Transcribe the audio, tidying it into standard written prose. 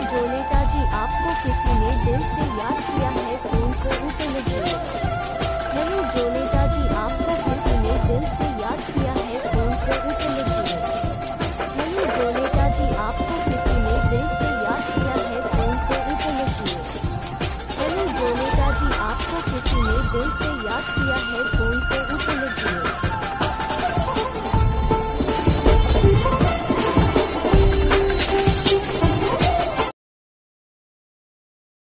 जो नेताजी आपको किसी ने दिल से याद किया है, फोन को ऊपर लीजिए। हेलो जो नेताजी आपको किसी ने दिल से याद किया है, फोन को ऊपर लीजिए। हेलो जो नेताजी आपको किसी ने दिल से याद किया है, फोन को ऊपर लीजिए। हेलो जो नेताजी आपको किसी ने दिल से याद किया है, फोन को